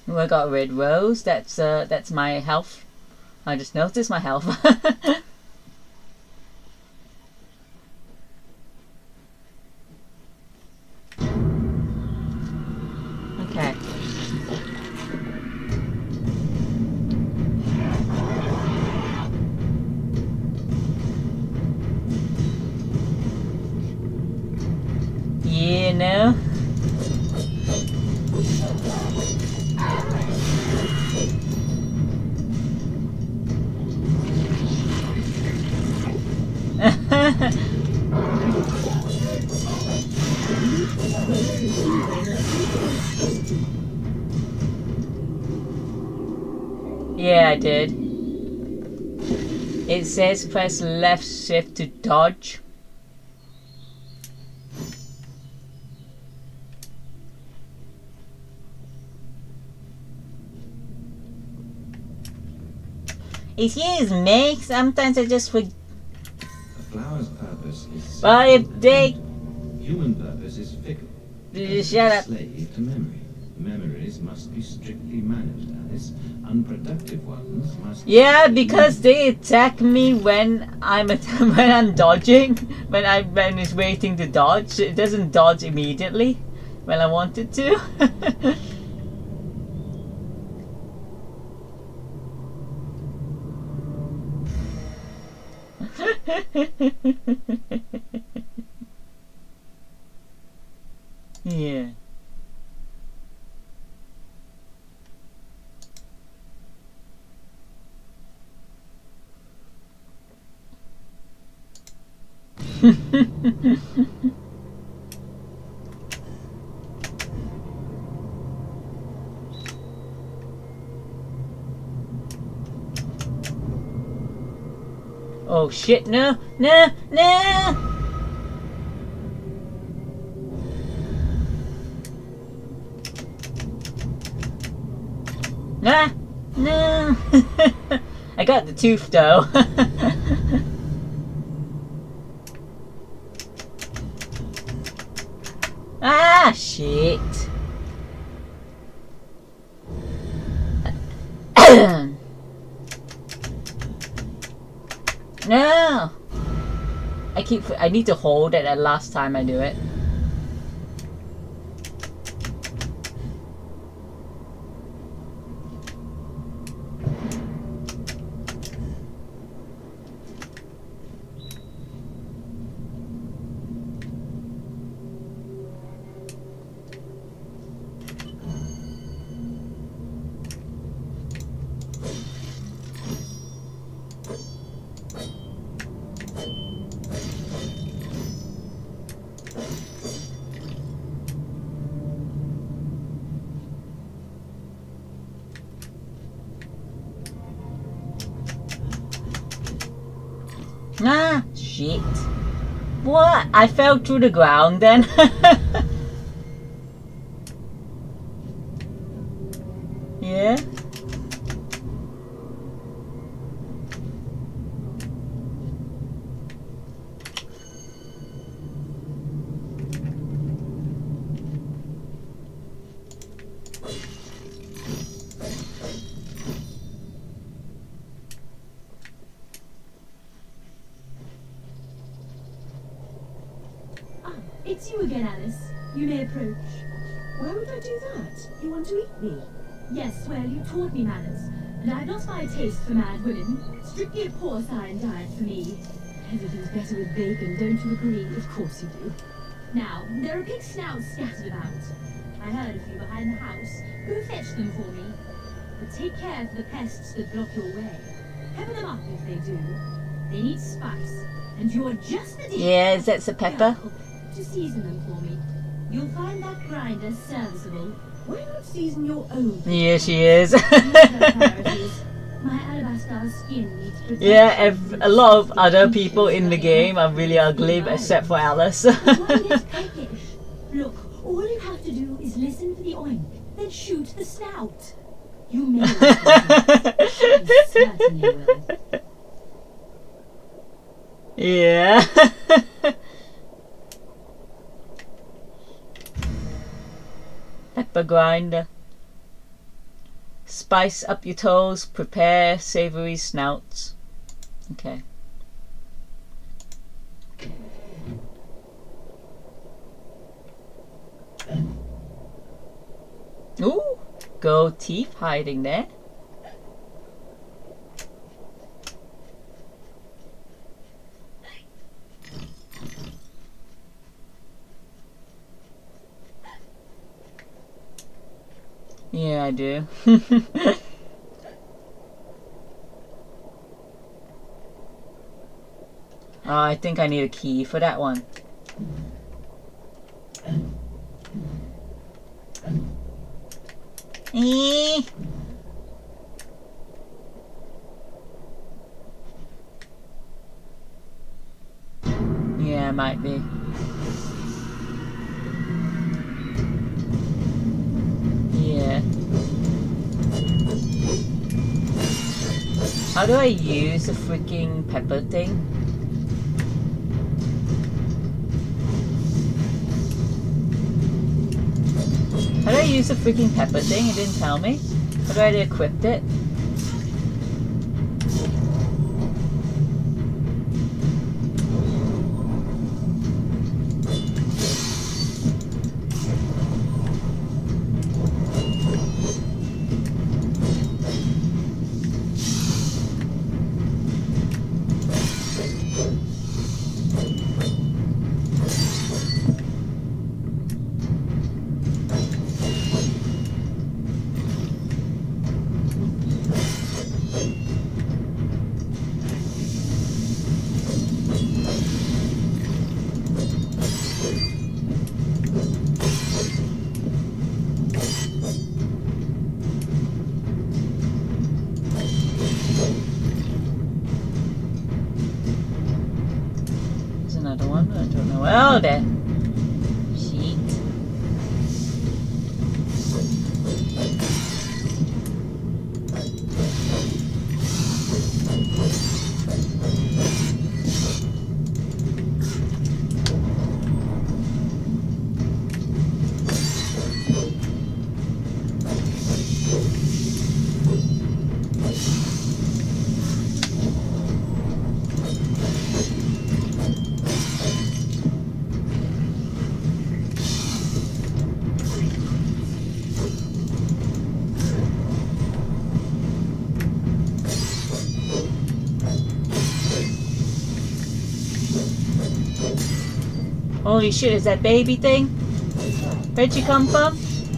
I got a red rose. That's my health. I just noticed my health. Okay. Yeah, no. Yeah, I did. It says press left shift to dodge. Excuse me, sometimes I just forget. A flower's purpose is Well, if they... Human purpose is fickle. Shut up. Slave to memory. Memories must be strictly managed, Alice. Unproductive ones must... Yeah, because they attack me when I'm when I'm dodging. When it's waiting to dodge. It doesn't dodge immediately when I want it to. Yeah. Oh shit, no, no, no! Ah, no! I got the tooth though. Ah, shit. No! I need to hold it the last time I do it. Ah, shit. What? I fell through the ground then? Yeah? It's you again, Alice. You may approach. Why would I do that? You want to eat me? Yes, well, you taught me manners, and I've lost my taste for mad women. Strictly a porcine diet for me. Everything's better with bacon, don't you agree? Of course you do. Now, there are pig snouts scattered about. I heard a few behind the house. Go fetch them for me. But take care for the pests that block your way. Pepper them up if they do. They need spice, and you're just the dish. Yeah, that's a pepper. Girl, to season them for me. You'll find that grinder serviceable. Why not season your own? Yeah, she is. These are priorities. My alabaster skin needs protection. Yeah, a lot of other people in the game are really ugly, except for Alice. Don't get peckish. Look, all you have to do is listen for the oink, then shoot the snout. You may not you certainly will. Yeah. Pepper grinder. Spice up your toes, prepare savory snouts. Okay. Ooh, gold teeth hiding there. Yeah, I do. Oh, I think I need a key for that one. Yeah, it might be. Yeah. How do I use the freaking pepper thing? How do I use the freaking pepper thing? It didn't tell me. How do I equip it? Well then. Sheet. Holy shit, is that baby thing? Where'd you come from?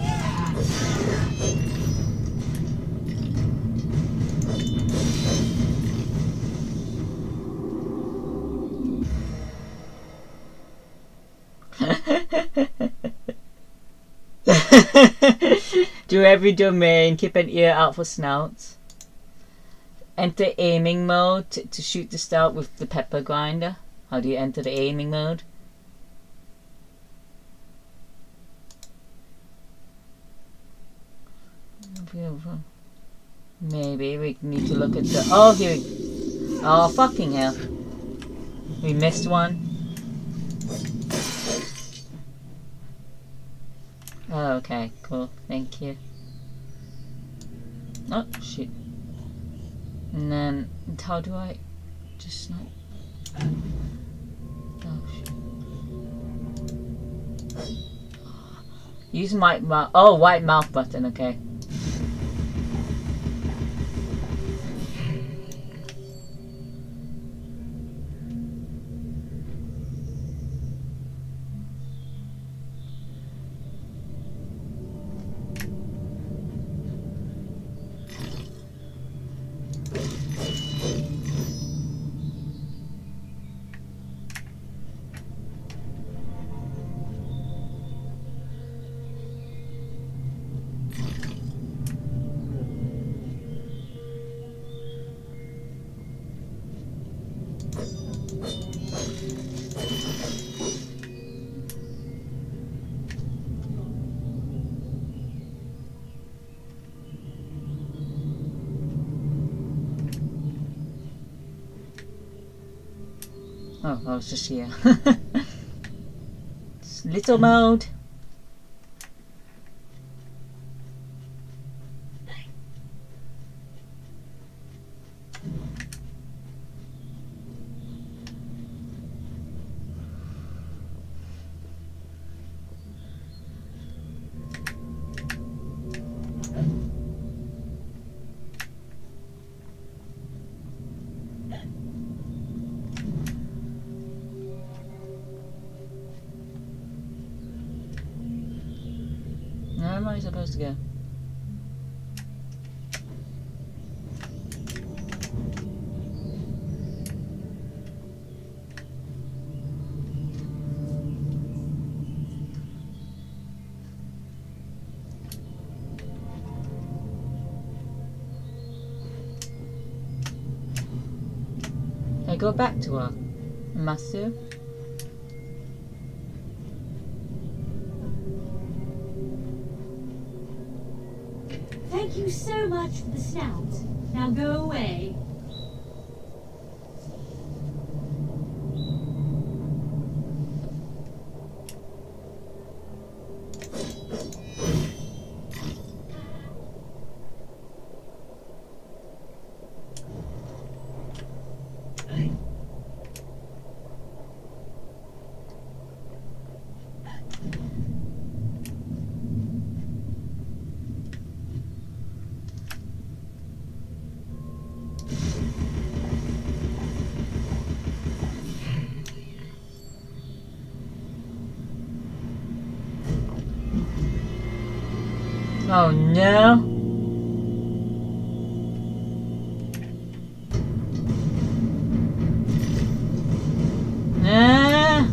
Do every domain, keep an ear out for snouts. Enter aiming mode to shoot the stout with the pepper grinder. How do you enter the aiming mode? Maybe we need to look at the... Oh, here we... Oh, fucking hell. We missed one. Oh, okay, cool. Thank you. Oh, shit. And then, how do I... Just not... Oh, shit. Use my mouth... Oh, white mouth button, okay. Oh, I was just here. Little mode. I supposed to go? I go back to her. Must do. Thank you so much for the snout. Now go away. Oh no! Ah!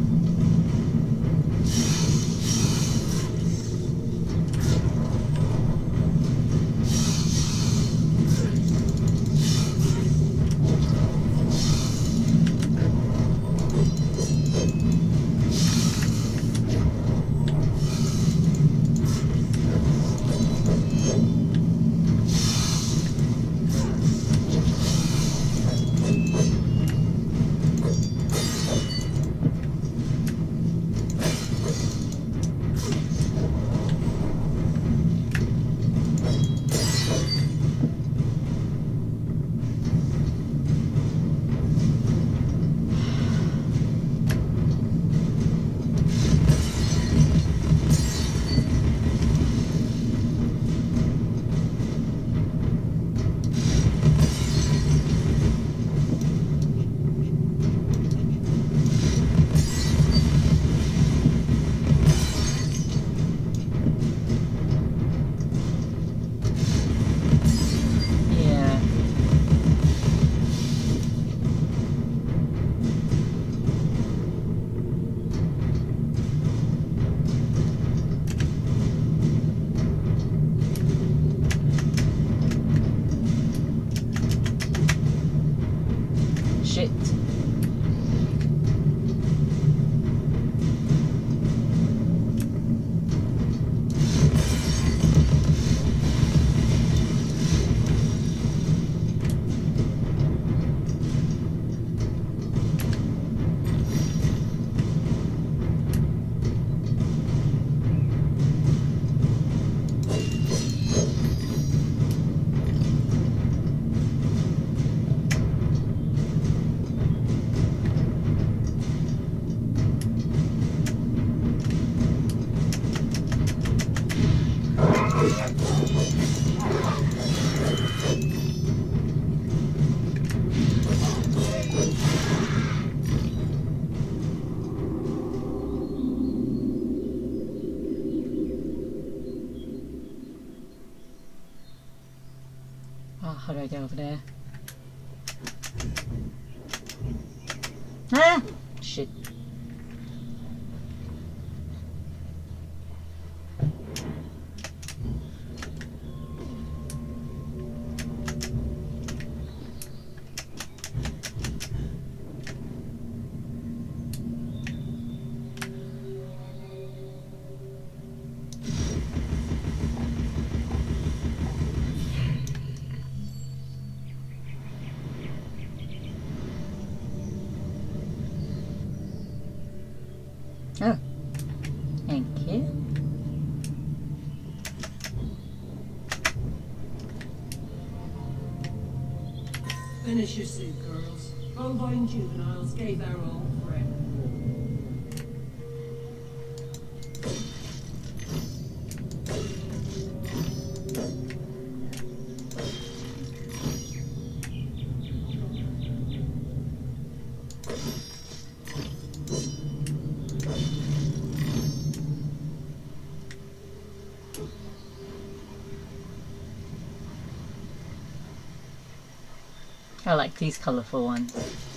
Shit. How do I get over there? Ah! Shit. Oh, thank you. Finish your soup, girls. Bovine juveniles gave their all for it. I like these colourful ones.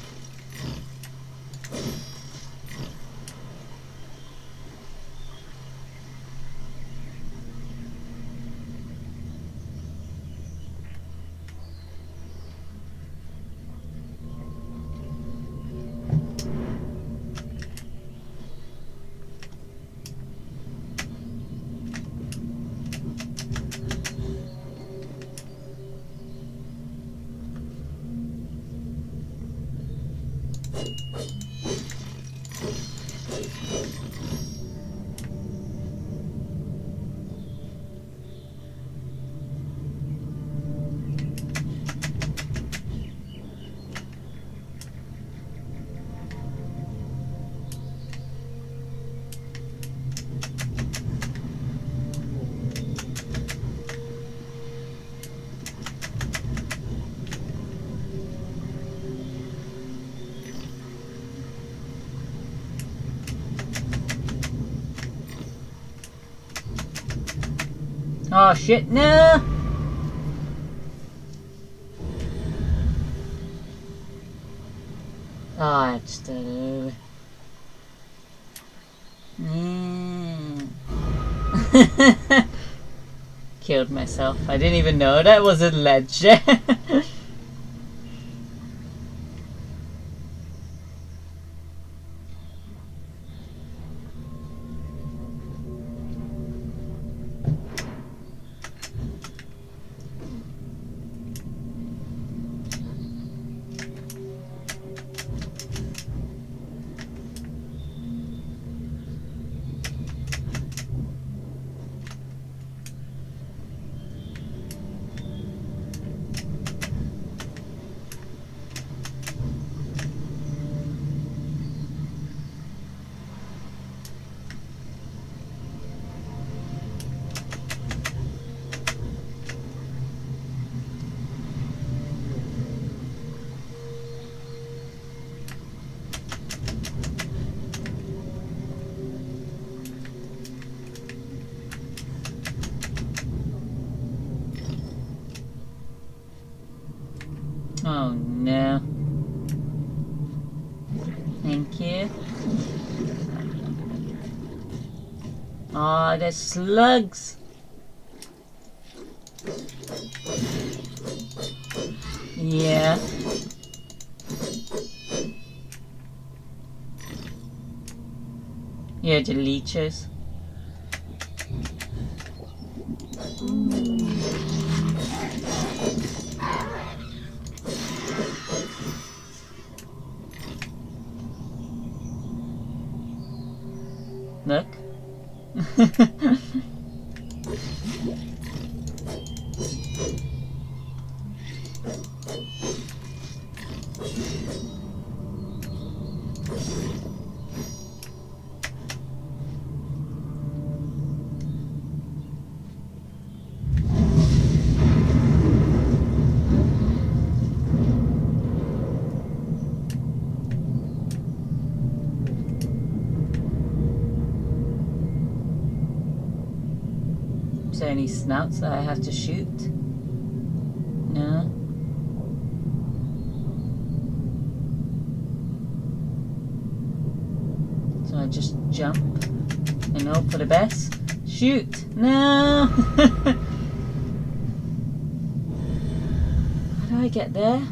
Oh shit, no! Oh, I just did it. Killed myself. I didn't even know that was a ledge. Oh no. Thank you. Oh, there's slugs. Yeah. Yeah, the leeches. Look. Is there any snouts that I have to shoot? No. So I just jump and hope for the best. Shoot! No! How do I get there?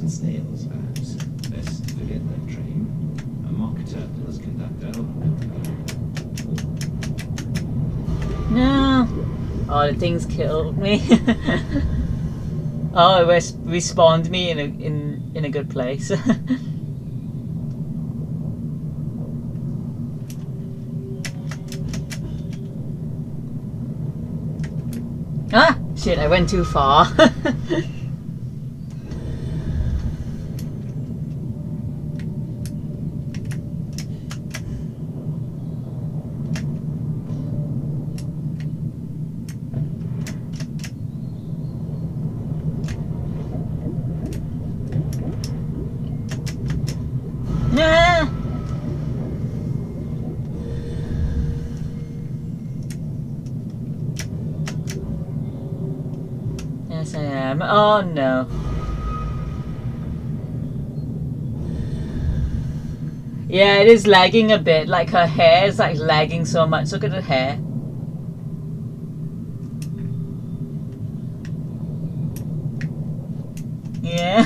and snails, perhaps. Best forget that train. A mock turtle as conductor. No. Oh, the things killed me. Oh, it respawned me in a good place. Ah! Shit, I went too far. Nah! Yes, I am. Oh no. Yeah, it is lagging a bit. Like her hair is like lagging so much. Look at her hair. Yeah.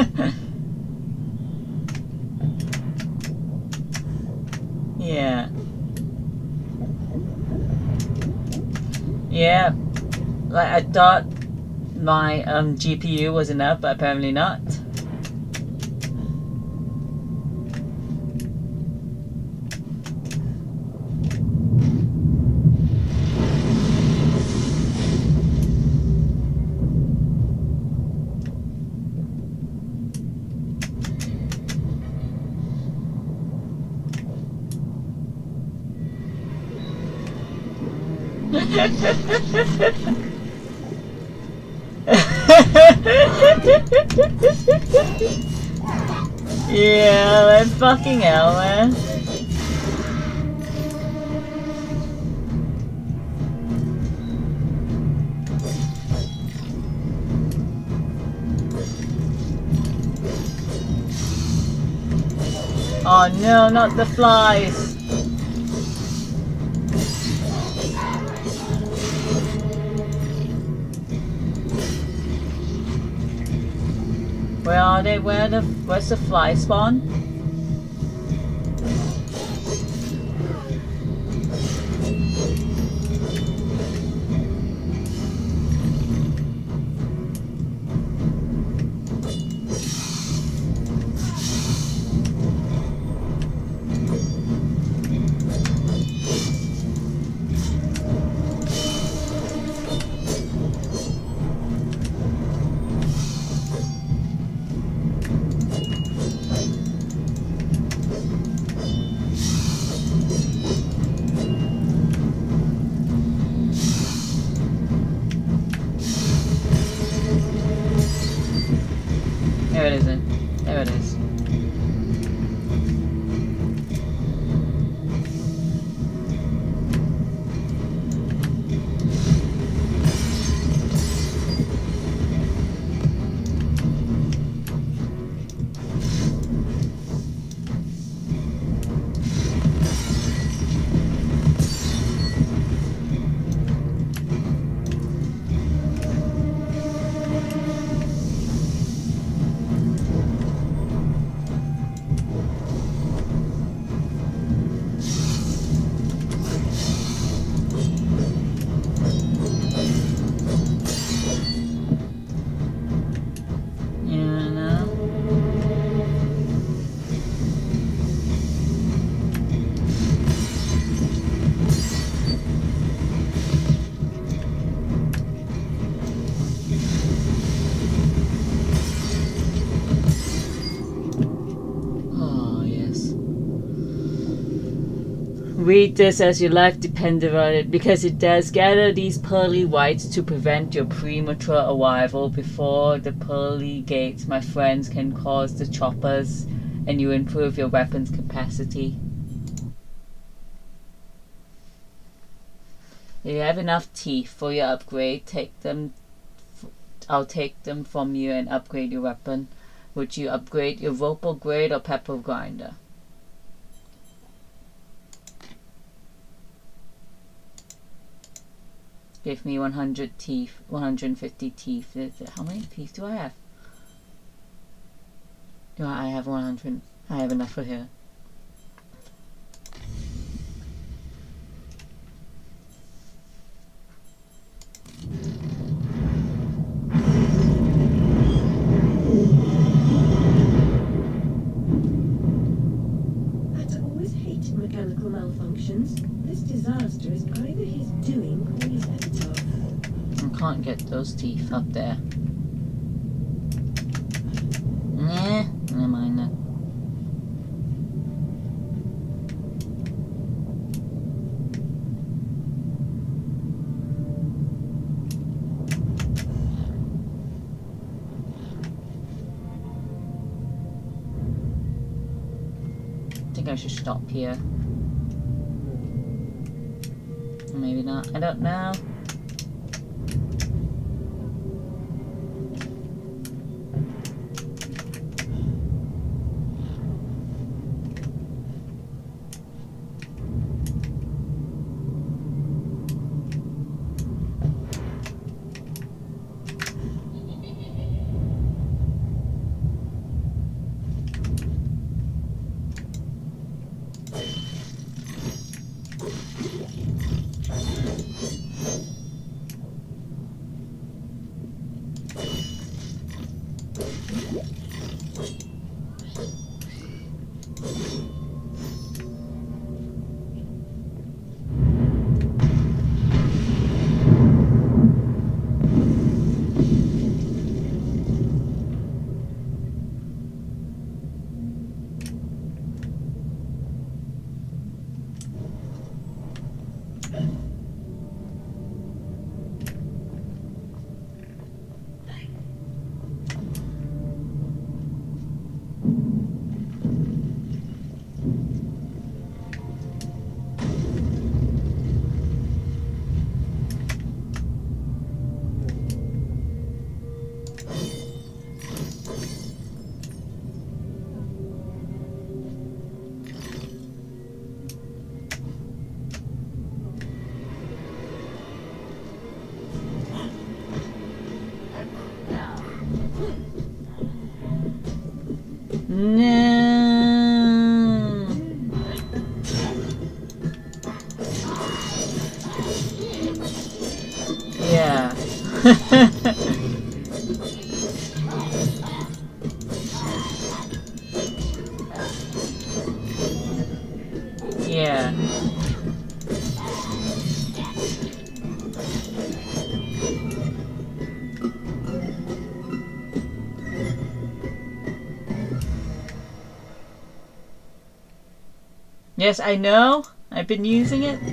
Yeah. Yeah. Like I thought my GPU was enough, but apparently not. Yeah, like fucking hell, man. Oh no, not the flies. Where are they? Where's the fly spawn? There it isn't. There it is. Read this as your life depended on it, because it does. Gather these pearly whites to prevent your premature arrival. Before the pearly gates, my friends, can cause the choppers, and you improve your weapons capacity. If you have enough teeth for your upgrade, take them. I'll take them from you and upgrade your weapon. Would you upgrade your rope grade or pepper grinder? Give me 100 teeth, 150 teeth. How many teeth do I have? Do I have 100? I have enough for here. I'd always hated mechanical malfunctions. This disaster is either his doing or his epitaph. I can't get those teeth up there. Nah, never mind then. I think I should stop here. Or maybe not. I don't know. No. Yeah. Yeah. Yes, I know. I've been using it.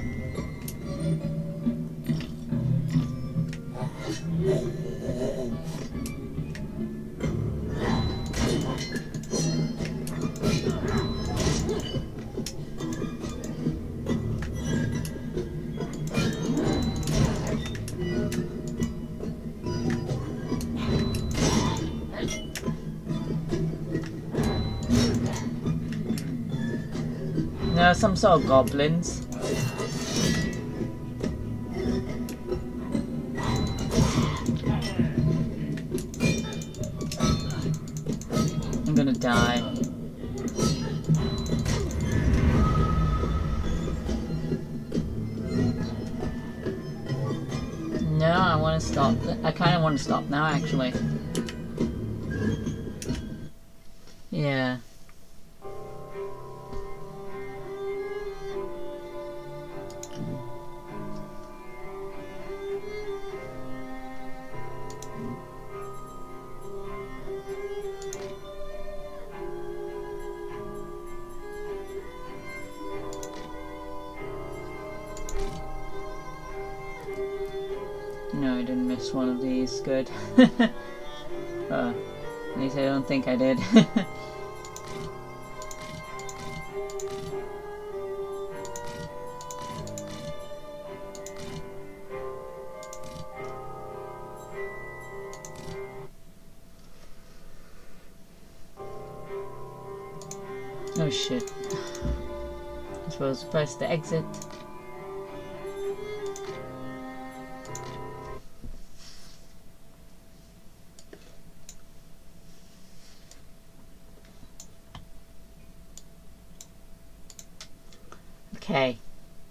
No, some sort of goblins. I'm gonna die. No, I want to stop. I kind of want to stop now, actually. Yeah. No, I didn't miss one of these. Good. At least I don't think I did. Oh shit. I suppose press the exit. Okay.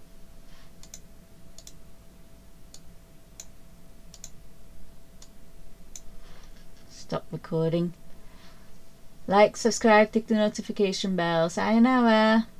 Stop recording. Like, subscribe, click the notification bell. Sayonara.